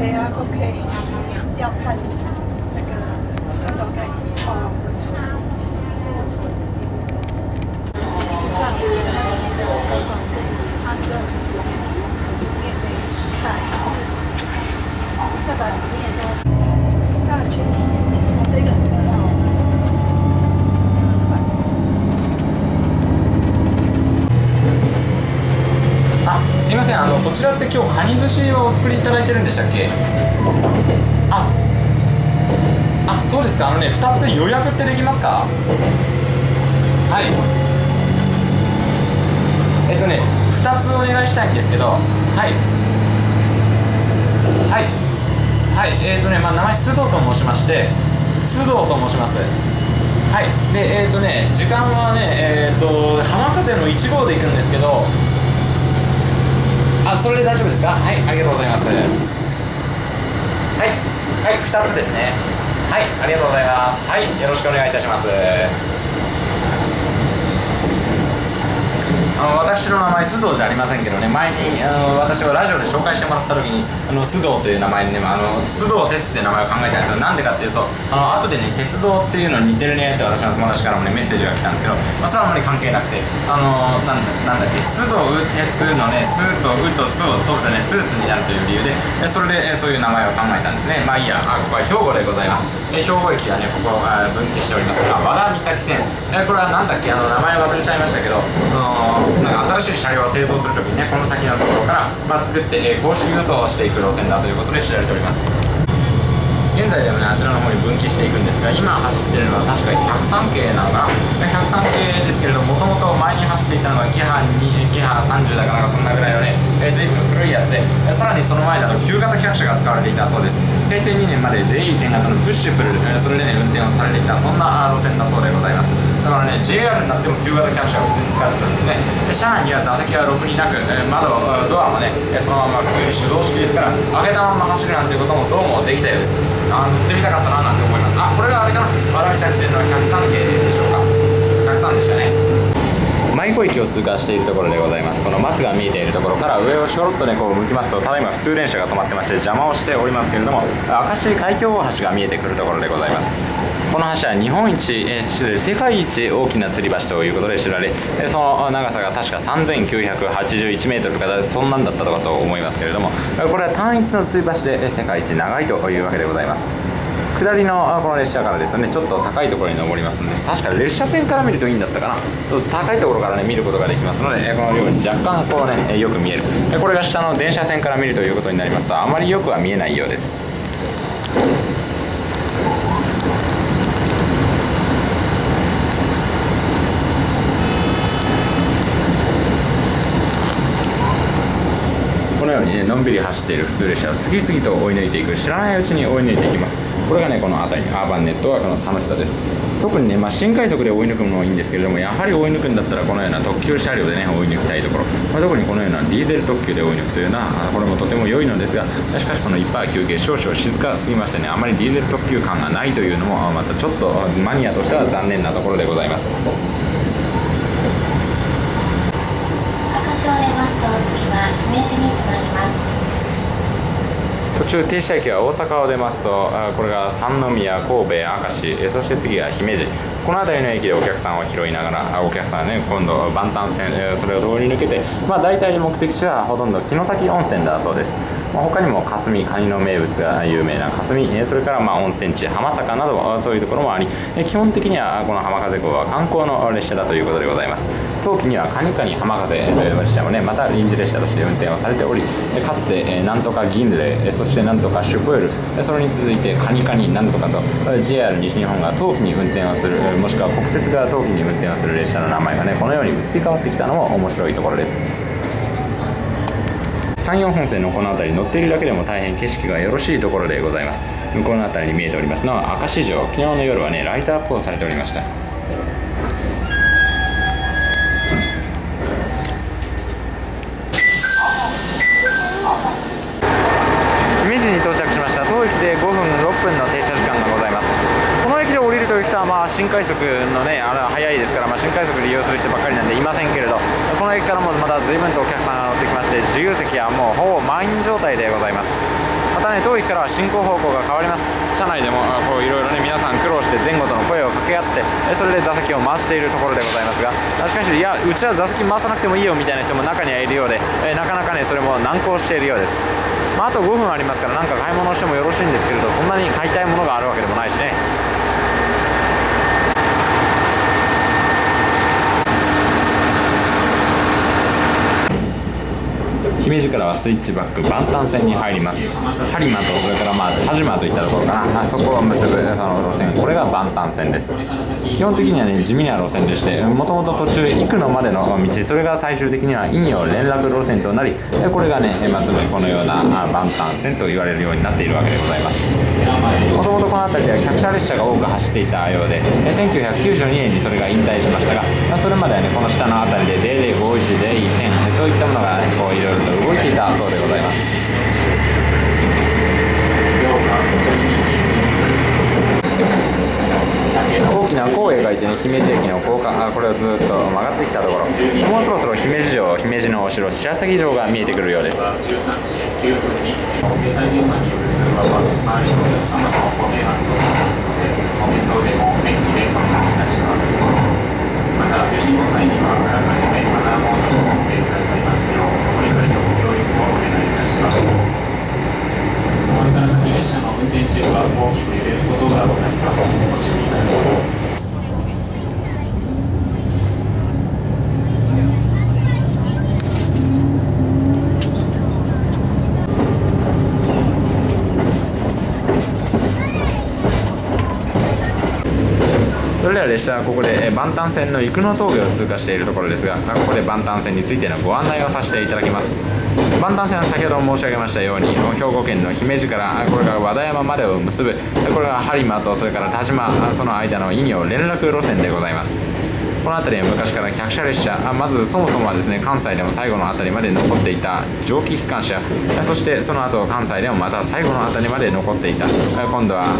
OK 啊，OK，要看那个观众概念哦，文出，就像我觉得那个观众他是用面对看，这个里面的大圈，这个很好。 あ、すいません、そちらって今日カニ寿司をお作りいただいてるんでしたっけ？そうですか。2つ予約ってできますか？はい。2つお願いしたいんですけど、はい。はい。はい、名前須藤と申しまして、須藤と申します。はい。で、時間はね、浜風の1号で行くんですけど、それで大丈夫ですか？はい、ありがとうございます。はい、はい、2つですね。はい、ありがとうございます。はい、よろしくお願いいたします。私の名前須藤じゃありませんけどね、前に私はラジオで紹介してもらった時に須藤という名前にね、須藤鉄っていう名前を考えたんですよ。なんでかっていうと後でね、鉄道っていうのに似てるねって私の友達からもねメッセージが来たんですけど、それはあんまり関係なくてなんだっけ、須藤鉄のね、須とうとつを取ってね、スーツになるという理由でそれでそういう名前を考えたんですね。まあいいや、ここは兵庫でございます。兵庫駅がね、ここ分岐しております和田岬線、これはなんだっけ、名前忘れちゃいましたけど、なんか新しい車両を製造するときにね、この先のところから、作って、公衆輸送をしていく路線だということで知られております。現在でもね、あちらの方に分岐していくんですが、今走ってるのは確か103系なのかな。103系ですけれども、もともと前に走っていたのがキハ30だかなんかそんなぐらいのね、随分古いやつで、さらにその前だと旧型客車が使われていたそうです。平成2年まで DE10 型のプッシュプル、それでね、運転をされていた、そんな路線だそうでございます。だからね、JR になっても旧型客車を普通に使ってたんですね。で車内には座席はろくになく、窓、ドアもね、そのまま普通に手動式ですから、開けたまま走るなんていうこともどうもできたようです。乗ってみたかったななんて思います。これがあれかな、和田岬線の103系でしょうか。103でしたね。舞子駅を通過しているところでございます。この松が見えているところから上をちょろっとねこう向きますと、ただいま普通電車が止まってまして邪魔をしておりますけれども、明石海峡大橋が見えてくるところでございます。この橋は日本一、世界一大きな吊り橋ということで知られ、その長さが確か3981メートルとかそんなんだったとかと思いますけれども、これは単一の吊り橋で世界一長いというわけでございます。下りのこの列車からですね、ちょっと高いところに登りますので、確か列車線から見るといいんだったかな、高いところからね見ることができますので、このように若干こうねよく見える。これが下の電車線から見るということになりますと、あまりよくは見えないようです。このようにね、のんびり走っている普通列車を次々と追い抜いていく、知らないうちに追い抜いていきます。これがね、この辺りアーバンネットワークの楽しさです。特にね、新快速で追い抜くのもいいんですけれども、やはり追い抜くんだったらこのような特急車両でね追い抜きたいところ、特にこのようなディーゼル特急で追い抜くというのはこれもとても良いのですが、しかしこの1パー休憩少々静かすぎましてね、あまりディーゼル特急感がないというのもまたちょっとマニアとしては残念なところでございます。 明石を出ますと次は姫路に停まります。 途中停車駅は大阪を出ますと、これが三宮、神戸、明石、そして次は姫路、この辺りの駅でお客さんを拾いながら、お客さんはね今度万端線、それを通り抜けて、大体目的地はほとんど城崎温泉だそうです。他にも霞、カニの名物が有名な霞、それから温泉地浜坂などそういうところもあり、基本的にはこの浜風号は観光の列車だということでございます。冬季にはカニカニ浜風という列車もねまた臨時列車として運転をされており、かつてなんとか銀霊、そしてなんとかシュポエル、それに続いてカニカニなんとかと JR 西日本が冬季に運転をする、もしくは国鉄が冬季に運転をする列車の名前がねこのように移り変わってきたのも面白いところです。山陽本線のこの辺り乗っているだけでも大変景色がよろしいところでございます。向こうの辺りに見えておりますのは明石城、昨日の夜はねライトアップをされておりました。姫路に到着しました。当駅で5分6分の停車時間がございます。この駅で降りるという人は新快速のね早いですから、新快速利用する人ばっかりなんでいませんけれど、この駅からもまだ随分とお客さんが乗ってきまして、自由席はもうほぼ満員状態でございます。 またね、当駅からは進行方向が変わります。車内でもこういろいろね、皆さん苦労して前後との声を掛け合ってそれで座席を回しているところでございますが、しかしいや、うちは座席回さなくてもいいよみたいな人も中にはいるようで、なかなかねそれも難航しているようです。あと5分ありますから、なんか買い物をしてもよろしいんですけれど、そんなに買いたいものがあるわけでもないしね。姫路からはスイッチバック万端線に入ります。播磨とそれから但馬といったところかな、そこを結ぶその路線、これが万端線です。基本的にはね地味な路線でして、もともと途中生野までの道、それが最終的には陰陽連絡路線となり、これがねつまりこのような万端線と言われるようになっているわけでございます。もともとこの辺りでは客車列車が多く走っていたようで、1992年にそれが引退しましたが、それまではねこの下の辺りで0051で1点、そういったものがねこういろいろと動いていたそうでございます。大きな弧を描いてね、姫路駅の高架、これをずっと曲がってきたところ、もうそろそろ姫路城、姫路のお城、白鷺城が見えてくるようです。また受信の際にはあらかじめマナーモードを設定くださいますよう、お理解とご協力をお願いいたします。これから先列車の運転中は大きく揺れることがございます。ご注意ください。それでは列車はここで万端線の生野峠を通過しているところですが、ここで万端線についてのご案内をさせていただきます。万端線は先ほど申し上げましたように、兵庫県の姫路からこれが和田山までを結ぶ、これが播磨とそれから田島、その間の陰陽連絡路線でございます。この辺りは昔から客車列車、まずそもそもはですね、関西でも最後の辺りまで残っていた蒸気機関車、そしてその後関西でもまた最後の辺りまで残っていた、今度は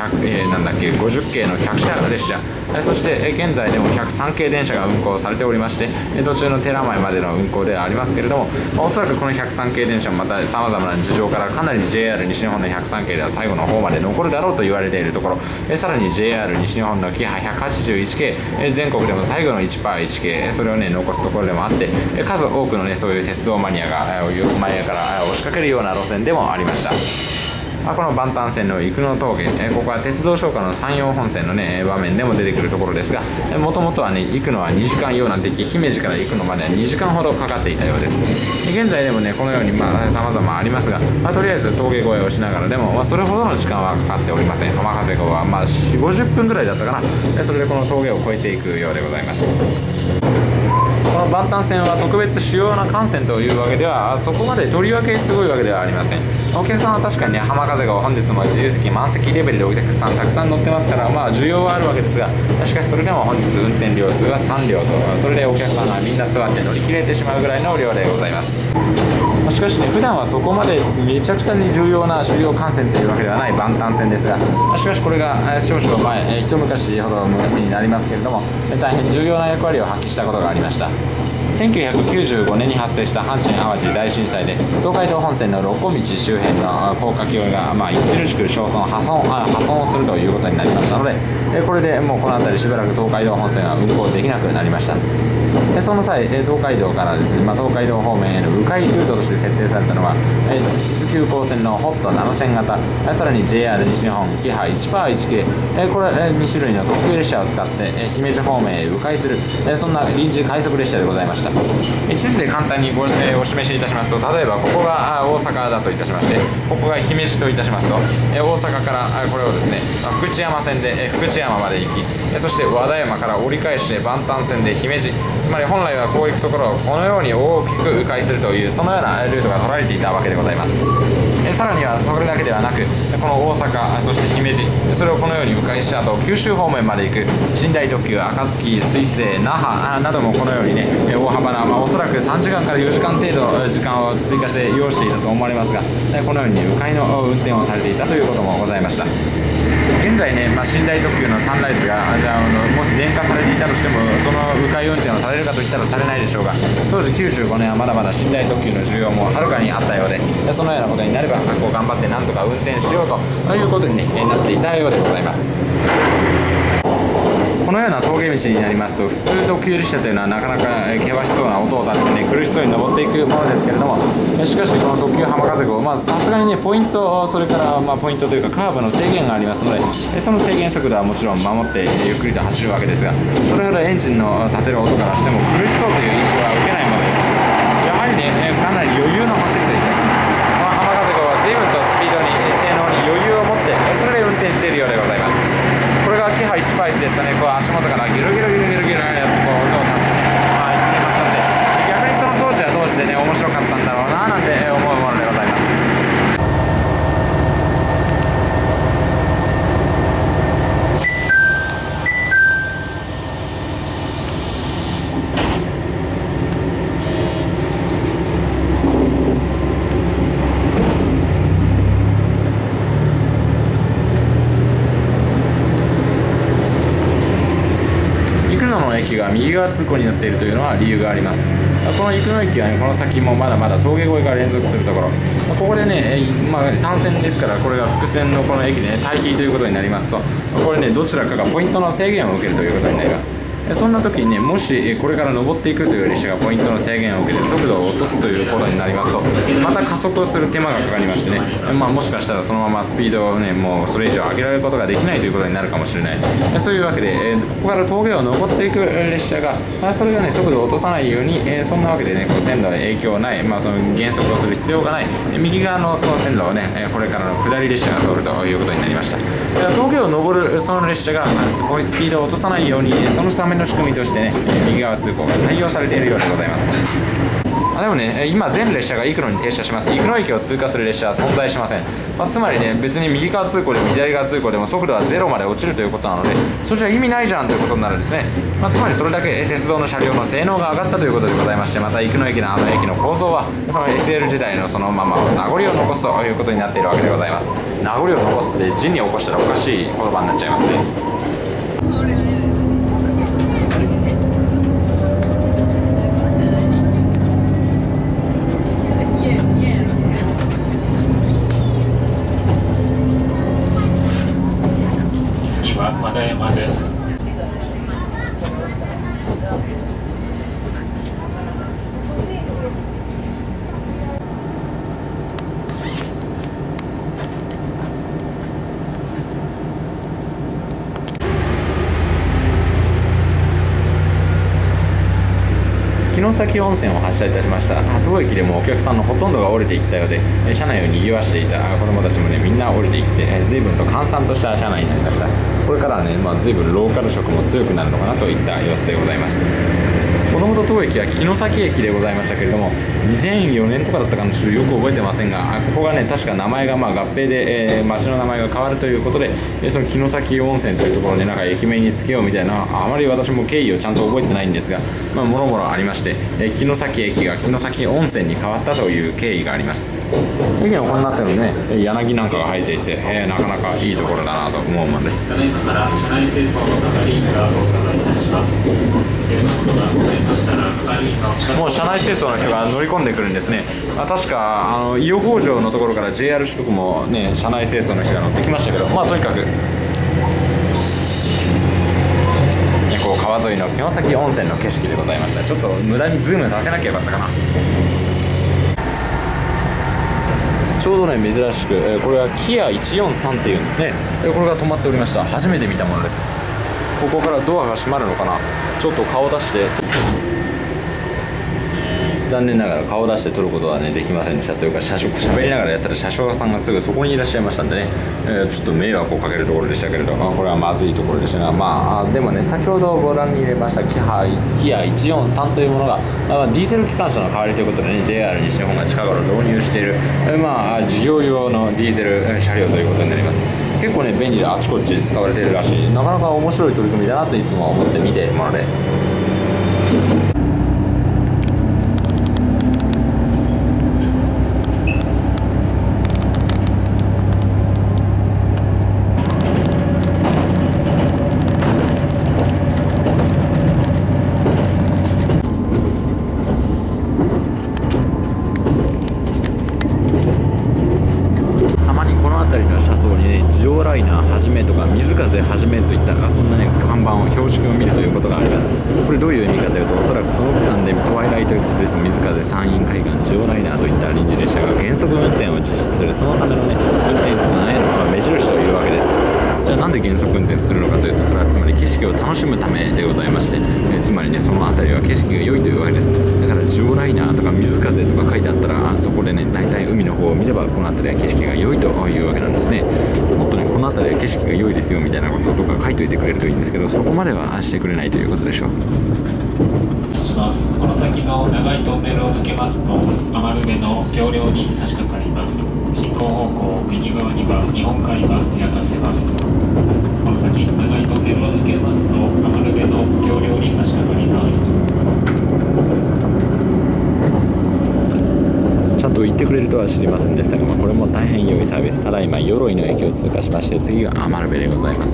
50系の客車列車、そして現在でも103系電車が運行されておりまして、途中の寺前までの運行ではありますけれども、おそらくこの103系電車もまたさまざまな事情からかなり JR 西日本の103系では最後の方まで残るだろうと言われているところ、さらに JR 西日本のキハ181系、全国でも最後の 1% 系、それをね残すところでもあって、数多くのねそういう鉄道マニアから押しかけるような路線でもありました。この万端線の生野峠、ここは鉄道商家の山陽本線のね場面でも出てくるところですが、もともとはね行くのは2時間ようなんて言って、姫路から行くのまでは2時間ほどかかっていたようです。現在でもねこのようにさまざまありますが、とりあえず峠越えをしながらでも、それほどの時間はかかっておりません。浜風号は4、50分ぐらいだったかな。それでこの峠を越えていくようでございます。この万端線は特別主要な幹線というわけでは、そこまでとりわけすごいわけではありません。お客さんは確かにね、浜風号本日も自由席満席レベルでお客さんたくさん乗ってますから、需要はあるわけですが、しかしそれでも本日運転両数は3両と、それでお客さんはみんな座って乗り切れてしまうぐらいの量でございます。しかしね、普段はそこまでめちゃくちゃに重要な主要幹線というわけではない万端線ですが、しかしこれが少々前、一昔ほど昔になりますけれども、大変重要な役割を発揮したことがありました。1995年に発生した阪神・淡路大震災で、東海道本線の六甲道周辺の高架橋が著しく破損をするということになりましたので、これでもうこの辺りしばらく東海道本線は運行できなくなりました。その際、東海道からですね、東海道方面への迂回ルートとして設定されたのは、東急行線のホット7000型、さらに JR 西日本キハ 1% 系、これ2種類の特急列車を使って姫路方面へ迂回する、そんな臨時快速列車でございました。地図で簡単にお示しいたしますと、例えばここが大阪だといたしまして、ここが姫路といたしますと、大阪からこれをですね、福知山線で福知山まで行き、そして和田山から折り返して万端線で姫路、つまり本来はこう行くところをこのように大きく迂回するという、そのようなルートが取られていたわけでございます。さらにはそれだけではなく、この大阪、そして姫路、それをこのように迂回した後、九州方面まで行く寝台特急暁、水星、那覇などもこのようにね、大幅な、おそらく3時間から4時間程度時間を追加して要していたと思われますが、このように迂回の運転をされていたということもございました。現在ね、寝台特急のサンライズがもし電化されていたとしても、その迂回運転をされるかといったらされないでしょうが、当時95年はまだまだ寝台特急の需要もはるかにあったようで、そのようなことになればこう頑張ってなんとか運転しようということに、なっていたようでございます。このような峠道になりますと、普通特急列車というのはなかなか険しそうな音を立てて、苦しそうに登っていくものですけれども、しかしこの特急浜風号、さすがにポイント、それからポイントというかカーブの制限がありますので、その制限速度はもちろん守ってゆっくりと走るわけですが、それほどエンジンの立てる音からしても苦しそうという印象は受けないものです。やはりね、かなり余裕の走りといった感じ。この浜風号は随分とスピードに、性能に余裕を持って、それで運転しているようでございます。これがキハ1パイシですとね、こう足元からギュルギュルギュルギュルギュルこう音を立ててね、行っていましたので、逆にその当時は当時でね、面白かったんだろうななんて思うものでございます。駅が右側通行になっているというのは理由があります。この生野駅は、ね、この先もまだまだ峠越えが連続するところ、ここでね、単線ですから、これが複線のこの駅でね、対比ということになりますと、これね、どちらかがポイントの制限を受けるということになります。そんな時にね、もしこれから登っていくという列車がポイントの制限を受けて速度を落とすということになりますと、また加速をする手間がかかりましてね、もしかしたらそのままスピードをね、もうそれ以上上げられることができないということになるかもしれない。そういうわけで、ここから峠を登っていく列車が、それがね、速度を落とさないように、そんなわけでね、こう線路へ影響ない、その減速をする必要がない、右側のこの線路をね、これからの下り列車が通るということになりました。峠を登るその列車がすごいスピードを落とさないように、そのための仕組みとしてね、右側通行が採用されているようでございます。でもね、今全列車が生野に停車します。生野駅を通過する列車は存在しません。つまりね、別に右側通行でも左側通行でも速度はゼロまで落ちるということなので、それじゃ意味ないじゃんということになるんですね。つまりそれだけ鉄道の車両の性能が上がったということでございまして、また生野駅のあの駅の構造はその SL 時代のそのまま名残を残すということになっているわけでございます。名残を残すって字に起こしたらおかしい言葉になっちゃいますね。 和田山です。 城崎温泉を発車いたしました。当駅でもお客さんのほとんどが降りていったようで、車内を賑わしていた子どもたちもね、みんな降りていって、随分と閑散とした車内になりました。これからはね、随分ローカル色も強くなるのかなといった様子でございます。もともと当駅は城崎駅でございましたけれども、2004年とかだったかな、ちょっとよく覚えてませんが、ここがね、確か名前が合併で、町の名前が変わるということで、その城崎温泉というところでなんか駅名につけようみたいな、あまり私も経緯をちゃんと覚えてないんですが、もろもろありまして、城崎駅が城崎温泉に変わったという経緯があります。駅のこうなってるのね、柳なんかが生えていて、なかなかいいところだなと思うもんです。 ただいまから車内清掃の係員がお伺いいたします。 もう車内清掃の人が乗り込んでくるんですね。確か伊予北条のところから JR 四国もね、車内清掃の人が乗ってきましたけど、とにかくこう川沿いの城崎温泉の景色でございました。ちょっと無駄にズームさせなきゃよかったかな。ちょうどね、珍しく、これはキア143っていうんですね。これが止まっておりました。初めて見たものです。ここからドアが閉まるのかな。ちょっと顔出して、残念ながら顔出して撮ることはね、できませんでした。というか、喋りながらやったら車掌さんがすぐそこにいらっしゃいましたんでね、ちょっと迷惑をかけるところでしたけれど、これはまずいところでしたが、でもね、先ほどご覧に入れましたキア143というものが、ディーゼル機関車の代わりということでね、 JR 西日本が近頃導入している、事業用のディーゼル車両ということになります。結構ね、便利であちこち使われているらしい、なかなか面白い取り組みだなといつも思って見ているものです。 ライナはじめとか水風はじめといったそんなね看板を標識を見るということがあります。これどういう意味かというと、おそらくその区間でトワイライトエクスプレス、水風、山陰海岸、ジオライナーといった臨時列車が減速運転を実施する、そのためのね運転手さんへの目印というわけです。じゃあなんで減速運転するのかというと、それはつまり景色を楽しむためでございまして、つまりねその辺りは景色が良いというわけです。だからジオライナーとか水風とか書いてあったら、そこでね大体海の方を見ればこの辺りは景色が良いというわけなんですね。もっとねこの辺りは景色が良いですよみたいなこととか書いといてくれるといいんですけど、そこまではしてくれないということでしょう。 この先の長いトンネルを抜けますと、余部の橋梁に差し掛かります。進行方向右側には日本海が見渡せます。この先長いトンネルを抜けますと、余部の橋梁に差し掛かります。 ちゃんと言ってくれるとは知りませんでしたが、これも大変良いサービス。ただいま鎧の駅を通過しまして、次が余部でございます。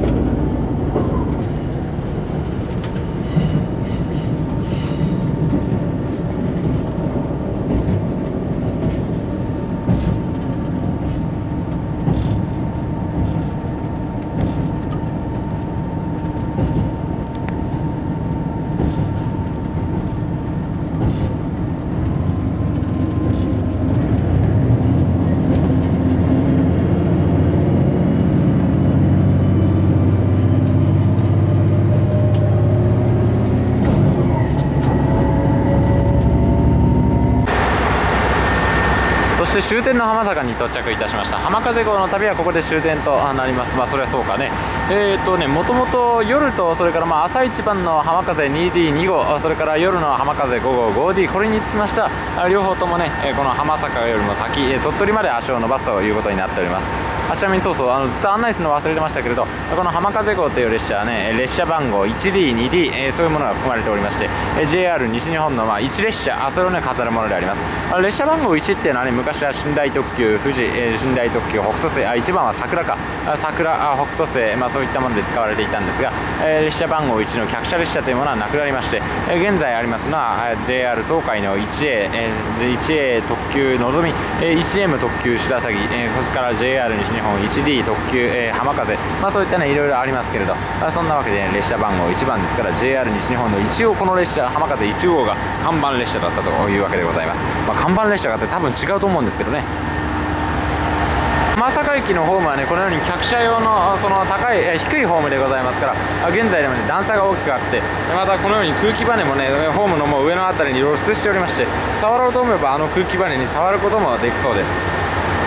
そして終点の浜坂に到着いたしました。浜風号の旅はここで終点となります。それはそうかね。もともと夜とそれから朝一番の浜風 2D2 号、それから夜の浜風5号 5D、 これにつきました両方ともねこの浜坂よりも先鳥取まで足を伸ばすということになっております。ちなみにそうそうずっと案内するの忘れてましたけれど、この浜風号という列車はね列車番号 1D2D、そういうものが含まれておりまして、JR 西日本の1列車それをね飾るものであります。列車番号1っていうのはね、昔は寝台特急富士、寝台特急北斗星、1番は桜か桜北斗星、そういったもので使われていたんですが、列車番号1の客車列車というものはなくなりまして、現在ありますのは JR 東海の 1A 特急のぞみ、1M 特急白鷺、それから JR 西日本 1D 特急、浜風、そういったねいろいろありますけれど、そんなわけで、ね、列車番号1番ですから JR 西日本の一応この列車浜風1号が看板列車だったというわけでございます。看板列車があって多分違うと思うんですけどね。浜坂駅のホームはねこのように客車用のその高い低いホームでございますから、現在でもね段差が大きくあって、またこのように空気バネもねホームのもう上のあたりに露出しておりまして、触ろうと思えば空気バネに触ることもできそうです。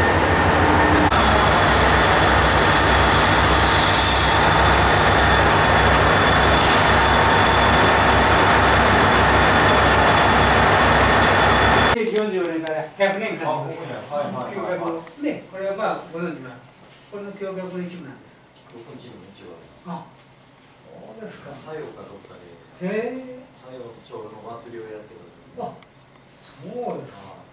44年から100年間です。ね、これはご存知のこれの橋脚の一部なんです。 僕んちの道あ、 はそうですか。 作用かどっかでへえ。 作用町の祭りをやってる。 あ、そうですか。